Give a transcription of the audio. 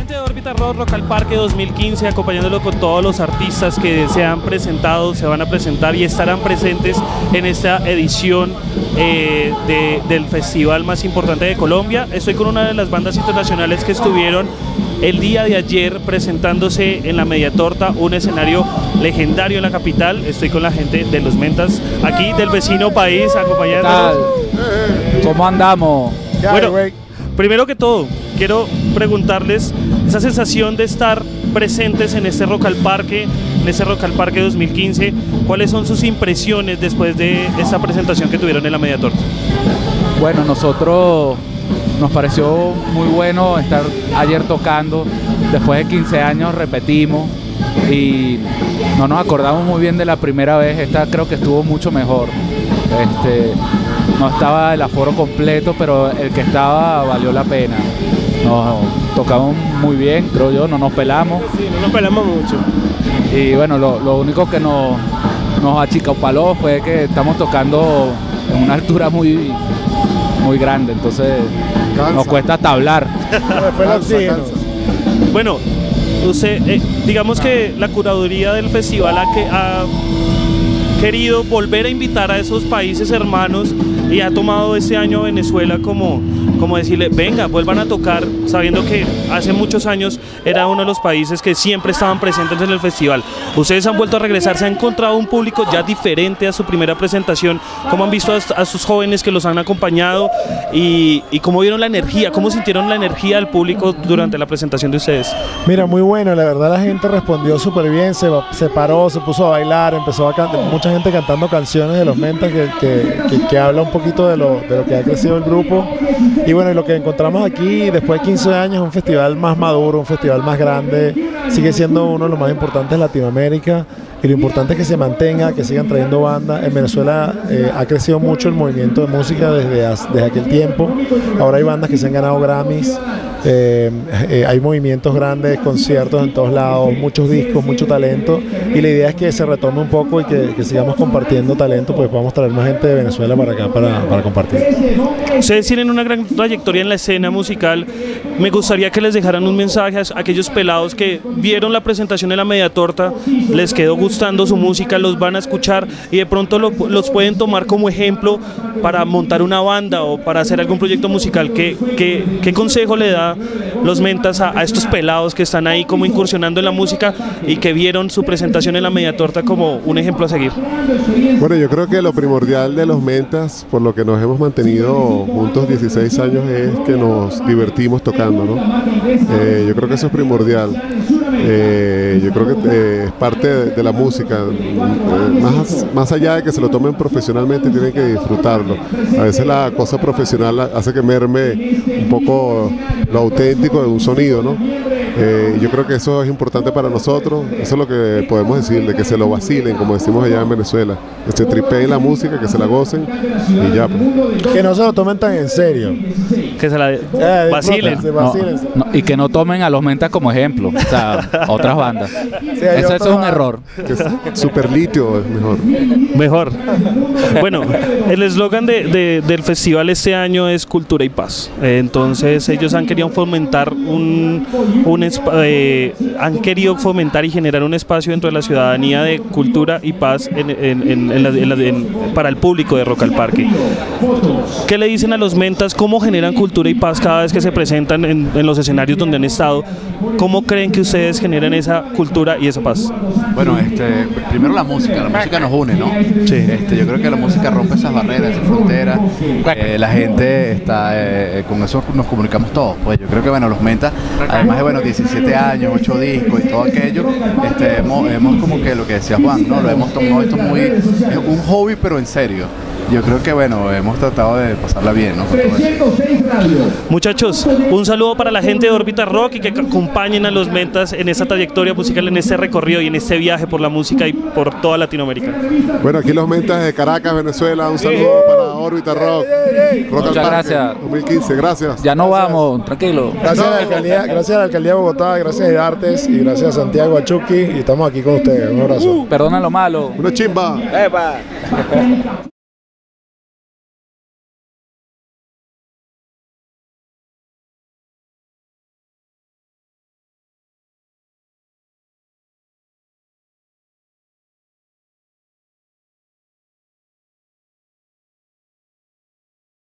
gente de Órbita Rock al Parque 2015, acompañándolo con todos los artistas que se han presentado, se van a presentar y estarán presentes en esta edición del festival más importante de Colombia. Estoy con una de las bandas internacionales que estuvieron el día de ayer presentándose en la Media Torta, un escenario legendario en la capital. Estoy con la gente de Los Mentas, aquí del vecino país, acompañándonos. ¿Cómo andamos? Bueno, primero que todo, quiero preguntarles esa sensación de estar presentes en este Rock al Parque, en este Rock al Parque 2015. ¿Cuáles son sus impresiones después de esta presentación que tuvieron en la Media Torta? Bueno, nosotros nos pareció muy bueno estar ayer tocando. Después de 15 años repetimos y no nos acordamos muy bien de la primera vez. Esta creo que estuvo mucho mejor. No estaba el aforo completo, pero el que estaba valió la pena. Nos tocamos muy bien, creo yo, no nos pelamos. Sí, no nos pelamos mucho. Y bueno, lo único que nos achicopaló fue que estamos tocando en una altura muy grande, entonces nos cuesta hasta hablar. Bueno, usted, digamos que la curaduría del festival ha querido volver a invitar a esos países hermanos y ha tomado este año Venezuela como decirle, venga, vuelvan a tocar, sabiendo que hace muchos años era uno de los países que siempre estaban presentes en el festival. Ustedes han vuelto a regresar, se ha encontrado un público ya diferente a su primera presentación. ¿Cómo han visto a sus jóvenes que los han acompañado y cómo vieron la energía, cómo sintieron la energía del público durante la presentación de ustedes? Mira, muy bueno, la verdad la gente respondió súper bien, se paró, se puso a bailar, empezó a cantar, mucha gente cantando canciones de Los Mentas que habla un poquito de lo que ha crecido el grupo. Y bueno, lo que encontramos aquí después de 15 años es un festival más maduro, un festival más grande, sigue siendo uno de los más importantes de Latinoamérica y lo importante es que se mantenga, que sigan trayendo bandas. En Venezuela ha crecido mucho el movimiento de música desde aquel tiempo, ahora hay bandas que se han ganado Grammys, hay movimientos grandes, conciertos en todos lados, muchos discos, mucho talento y la idea es que se retome un poco y que sigamos compartiendo talento, pues podamos traer más gente de Venezuela para acá para compartir. Ustedes tienen una gran trayectoria en la escena musical. Me gustaría que les dejaran un mensaje a aquellos pelados que vieron la presentación de la Media Torta, les quedó gustando su música, los van a escuchar y de pronto los pueden tomar como ejemplo para montar una banda o para hacer algún proyecto musical. ¿Qué consejo le da Los Mentas a estos pelados que están ahí como incursionando en la música y que vieron su presentación en la Media Torta como un ejemplo a seguir? Bueno, yo creo que lo primordial de Los Mentas, por lo que nos hemos mantenido juntos 16 años, es que nos divertimos tocando, ¿no? Yo creo que eso es primordial. Yo creo que es parte de la música, más allá de que se lo tomen profesionalmente, tienen que disfrutarlo. A veces la cosa profesional hace que merme un poco lo auténtico de un sonido, ¿no? Yo creo que eso es importante para nosotros, eso es lo que podemos decirle, que se lo vacilen, como decimos allá en Venezuela, que se tripeen la música, que se la gocen y ya. Pues. Que no se lo tomen tan en serio. Que se la vacilen. No, y que no tomen a Los Mentas como ejemplo, o sea, otras bandas. Sí, eso es un error. Superlitio es mejor. Mejor. Bueno, el eslogan del festival este año es Cultura y Paz. Entonces ellos han querido fomentar han querido fomentar y generar un espacio dentro de la ciudadanía de cultura y paz para el público de Rock al Parque. ¿Qué le dicen a Los Mentas? ¿Cómo generan cultura y paz cada vez que se presentan en los escenarios donde han estado? ¿Cómo creen que ustedes generan esa cultura y esa paz? Bueno, primero la música nos une, ¿no? Sí. Yo creo que la música rompe esas barreras, esas fronteras. La gente está, con eso nos comunicamos todos. Pues yo creo que bueno, Los Mentas, además de 17 años, 8 discos y todo aquello, hemos como que lo que decía Juan, ¿no? Lo hemos tomado esto es un hobby, pero en serio. Yo creo que bueno, hemos tratado de pasarla bien, ¿no? Muchachos, un saludo para la gente de Órbita Rock y que acompañen a Los Mentas en esta trayectoria musical, en este recorrido y en este viaje por la música y por toda Latinoamérica. Bueno, aquí Los Mentas de Caracas, Venezuela, un saludo para Órbita Rock. Muchas gracias. 2015, gracias. Ya no vamos, tranquilo. Gracias a la alcaldía de Bogotá, gracias a Artes y gracias a Santiago, a Chucky, y estamos aquí con ustedes. Un abrazo. Perdona lo malo. Una chimba. ¡Epa!